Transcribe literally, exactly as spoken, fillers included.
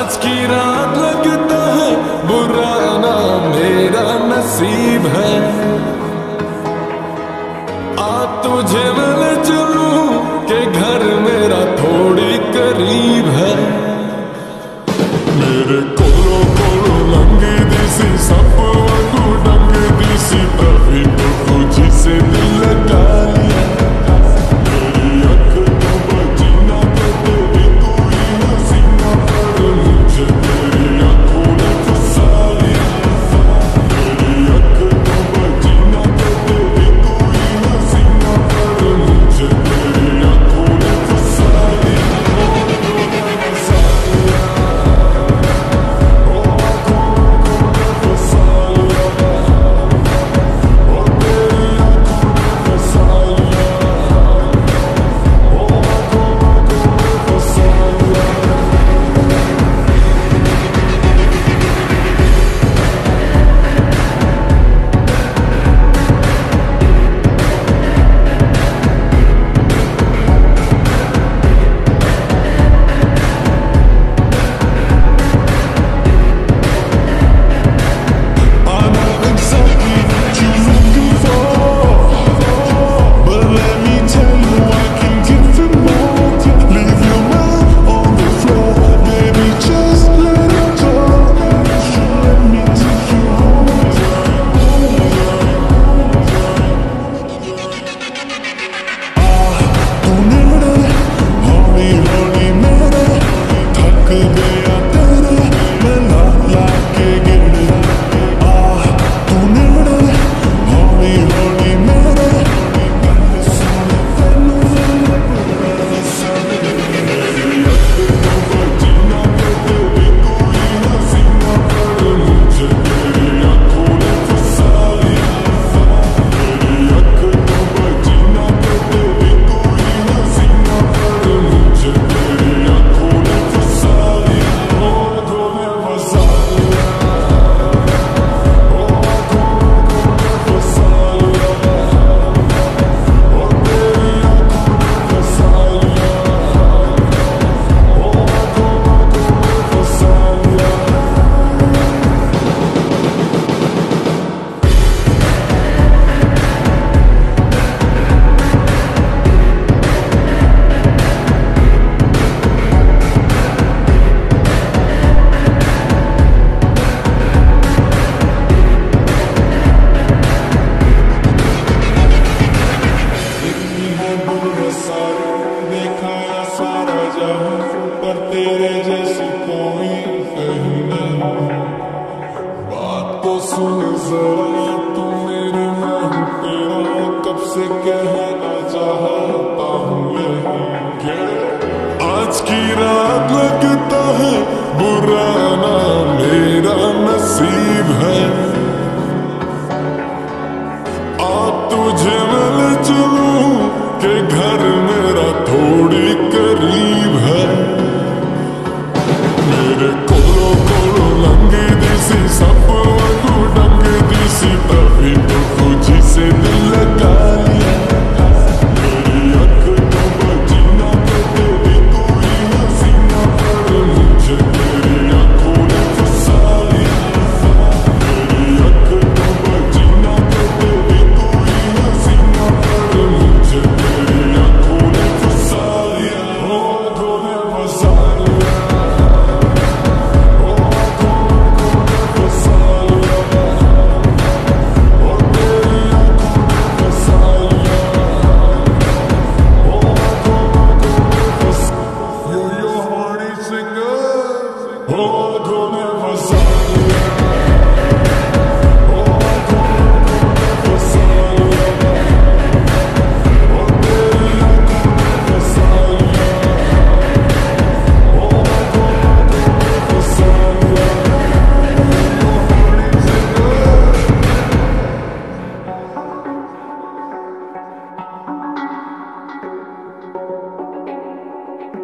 आज की रात लगता है बुरा ना मेरा नसीब है। आ तुझे मिल चलूं के घर मेरा थोड़ी करीब है। मेरे कोलो कोलो लंगी दिसी सप वांगू डंगी दिसी तभी तो तुझी से दिल लगा लिया। मेरी अख तो बची ना तो तेरी तू ही हसीना पर मुझे तेरी आंखों ने फंसा लिया। मेरी अख तो बची ना तो तेरी तू ही हसीना पर मुझे तेरी आंखों ने फंसा लिया। पर तेरे जैसी कोई कहीं नहीं। बात तो सुन जरा तू मेरी, मैं हूँ तेरा, कब से कहना चाहता हूँ यही। आज की रात लग